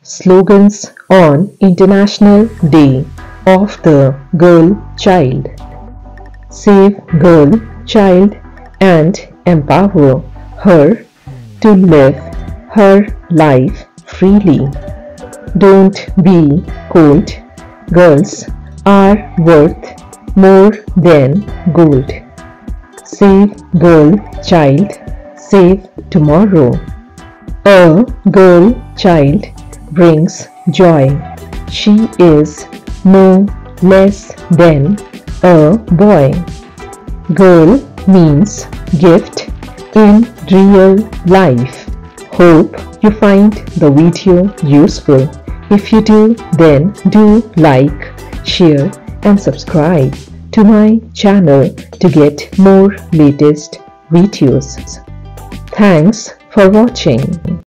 Slogans on International Day of the Girl Child. Save girl child and empower her to live her life freely. Don't be cold. Girls are worth more than gold. Save girl child, save tomorrow. A girl child brings joy. She is no less than a boy. Girl means gift in real life. Hope you find the video useful. If you do, then do like, share and subscribe to my channel to get more latest videos. Thanks for watching.